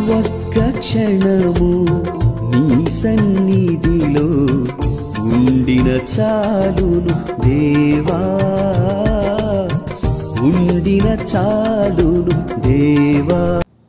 ఒక్క క్షణము నీ సన్నిధిలో ఉండిన చాలును దేవా, ఉండిన చాలును దేవా.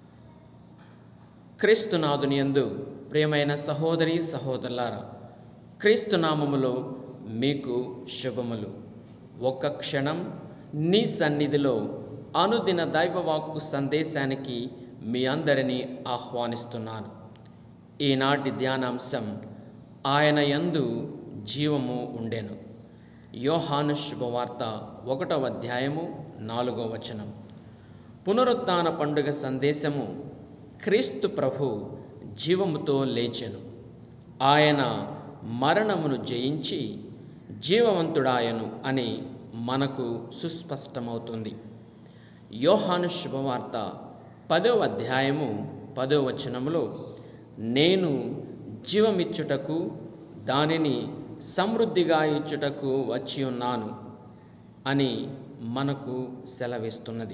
క్రీస్తునాథుని యందు ప్రియమైన సహోదరి సహోదరులారా, క్రీస్తునామములో మీకు శుభములు. ఒక్క క్షణం నీ సన్నిధిలో అనుదిన దైవవాక్కు సందేశానికి మీ అందరినీ ఆహ్వానిస్తున్నాను. ఈనాటి ధ్యానాంశం ఆయన యందు జీవము ఉండెను. యోహాను శుభవార్త 1వ అధ్యాయము 4వ వచనం. పునరుత్థాన పండుగ సందేశము క్రీస్తు ప్రభు జీవముతో లేచెను. ఆయన మరణమును జయించి జీవవంతుడాయను అని మనకు సుస్పష్టమవుతుంది. యోహాను శుభవార్త 10వ అధ్యాయము 10వ వచనములో నేను జీవమిచ్చుటకు దానిని సమృద్ధిగా ఇచ్చుటకు వచ్చి ఉన్నాను అని మనకు సెలవిస్తున్నది.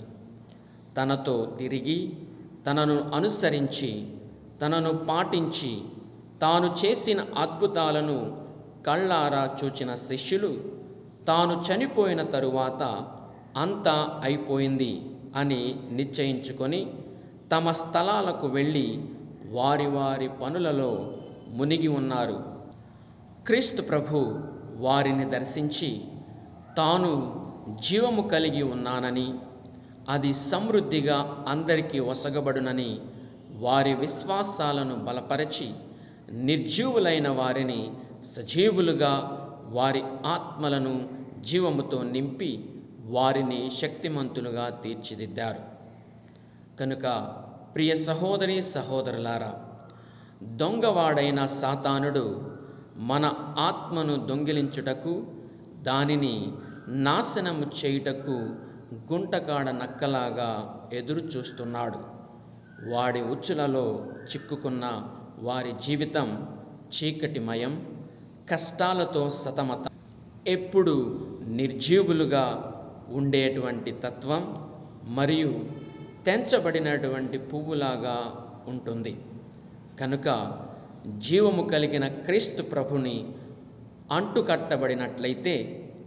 తనతో తిరిగి తనను అనుసరించి తనను పాటించి తాను చేసిన అద్భుతాలను కళ్ళారా చూచిన శిష్యులు తాను చనిపోయిన తరువాత అంతా అయిపోయింది అని నిశ్చయించుకొని తమ స్థలాలకు వెళ్ళి వారి వారి పనులలో మునిగి ఉన్నారు. క్రీస్తు ప్రభు వారిని దర్శించి తాను జీవము కలిగి ఉన్నానని, అది సమృద్ధిగా అందరికీ ఒసగబడునని వారి విశ్వాసాలను బలపరచి నిర్జీవులైన వారిని సజీవులుగా, వారి ఆత్మలను జీవముతో నింపి వారిని శక్తిమంతులుగా తీర్చిదిద్దారు. కనుక ప్రియ సహోదరి సహోదరులారా, దొంగవాడైన సాతానుడు మన ఆత్మను దొంగిలించుటకు, దానిని నాశనము చేయుటకు గుంటకాడ నక్కలాగా ఎదురు చూస్తున్నాడు. వాడి ఉచ్చులలో చిక్కుకున్న వారి జీవితం చీకటిమయం, కష్టాలతో సతమతం, ఎప్పుడు నిర్జీవులుగా ఉండేటువంటి తత్వం మరియు తెంచబడినటువంటి పువ్వులాగా ఉంటుంది. కనుక జీవము కలిగిన క్రీస్తు ప్రభుని అంటుకట్టబడినట్లయితే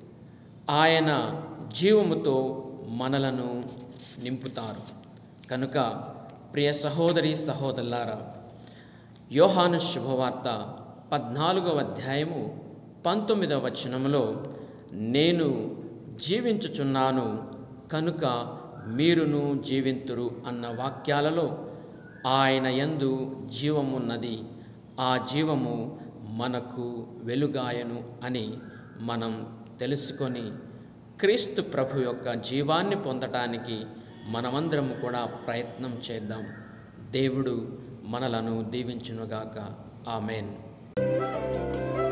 ఆయన జీవముతో మనలను నింపుతారు. కనుక ప్రియ సహోదరి సహోదరులారా, యోహాను శుభవార్త 14వ అధ్యాయము 19వ వచనములో నేను జీవించుచున్నాను కనుక మీరును జీవింతురు అన్న వాక్యాలలో ఆయన యందు జీవమున్నది, ఆ జీవము మనకు వెలుగాయను అని మనం తెలుసుకొని క్రీస్తు ప్రభు యొక్క జీవాన్ని పొందటానికి మనమందరం కూడా ప్రయత్నం చేద్దాం. దేవుడు మనలను దీవించునుగాక. ఆమెన్.